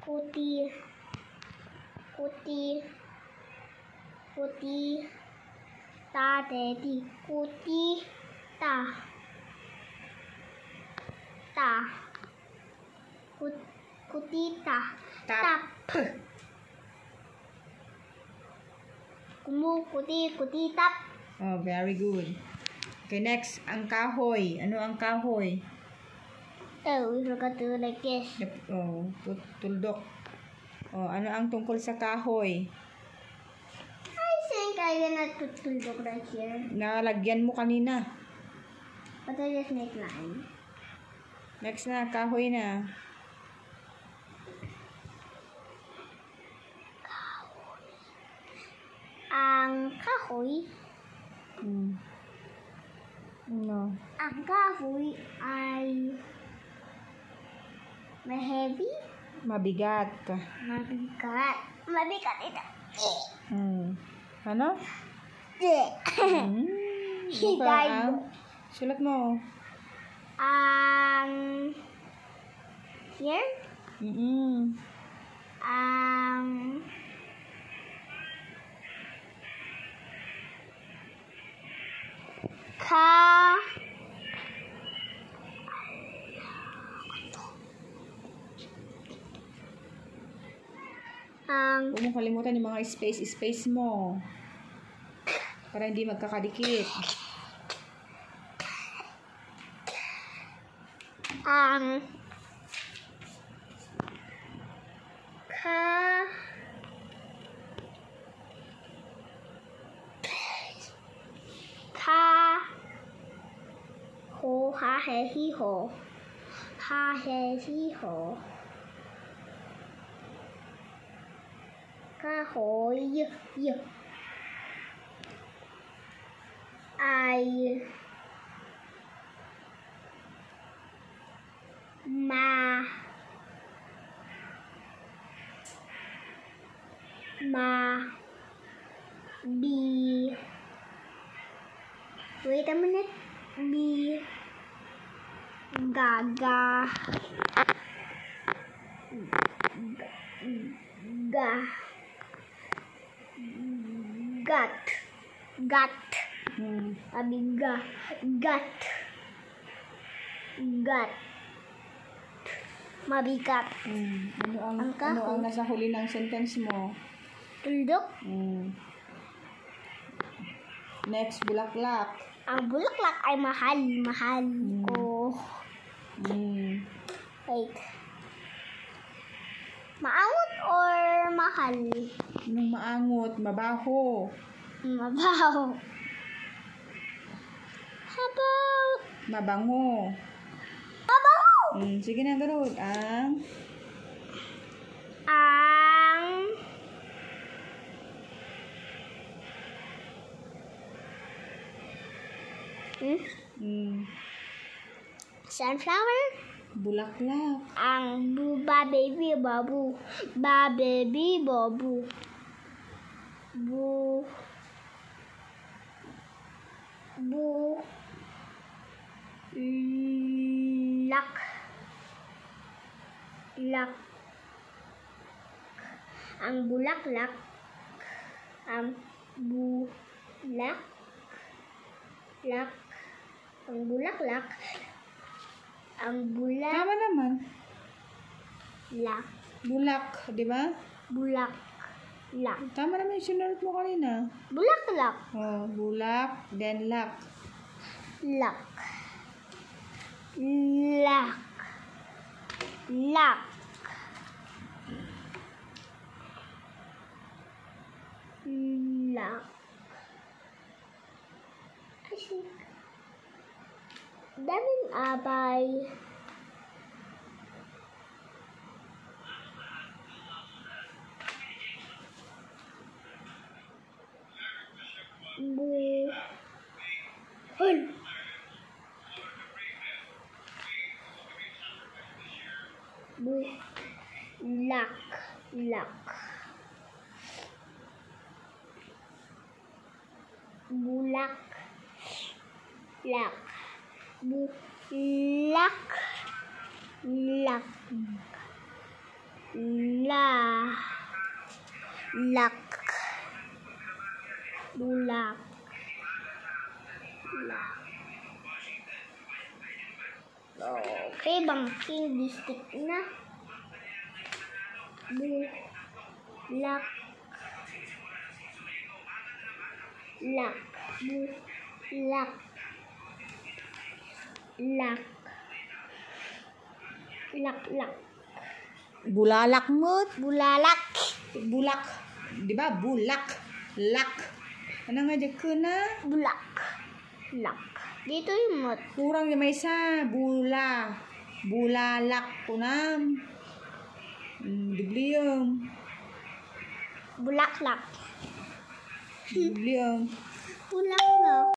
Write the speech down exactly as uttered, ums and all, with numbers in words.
Kuti. Kuti. Kuti. Ta daddy. Kuti. Ta. Ta. Kut, kutita. Tap. Kumu, kuti, kutitap. Oh, very good. Okay, next, ang kahoy. Ano ang kahoy? Oh, we forgot to do like this. Yep, oh, tut- tuldok. Oh, ano ang tungkol sa kahoy? I think I'm gonna put tuldok right here. Nalagyan mo kanina. But I just make line. Next na, kahoy na. Ang kahoy, Hmm. No. ang kahoy ay may heavy, Mabigat. mabigat. Mabigat ito. Hmm. Ano? Eh. Hmm. Buka Higay. ang... Sulat mo. Ang here, Mm-mm. ang ka ang Huwag mong kalimutan yung mga space-space mo. Para hindi magkakadikit. ang ka ka ho ha he hi ho ha he hi ho kahoy y y ay ma ma bi wait a minute bi gaga ga gat gat Hmm. abiga gat gat mabigat Hmm. Ano ang, Ang ano kahoy. ang nasa huli ng sentence mo? tuldok. Hmm. Next, bulaklak. Ang bulaklak ay mahal mahal ko. Hmm. Wait, maangot or mahal? Anong maangot? Mabaho. Mabaho. How about Mabango. mabaho? Hmm. Sige na, garod. Ang... Ang hmm? Hmm. Sunflower? Bulaklak. Ang bu ba baby babu. Ba baby babu. Bu bu lak lak ang bulaklak ang bulak lak ang bulaklak ang bulak Tama naman. lak Bulak, di ba? bulak lak Tama naman yung sinulat mo kanina. bulaklak Oh, bulak, then lak. lak lak lak lak I think daming abay bu hul bu lak lak bulak lak bulak lak La. Lak. Bulak. Lak. Okay, bangking district na. Bulak. Lak. Bulak. Lak. Lak. Lak. Bulalak mo. Bulalak. Bulak. Di ba? Bulak. Lak. Ano nga dyan ko na? Bulak. Lak. Dito yung mot. Kurang yung may isa. Bula. Bulalak. Kunam. Hmm, dibliyong. Bulaklak. Dibliyong. Bulaklak.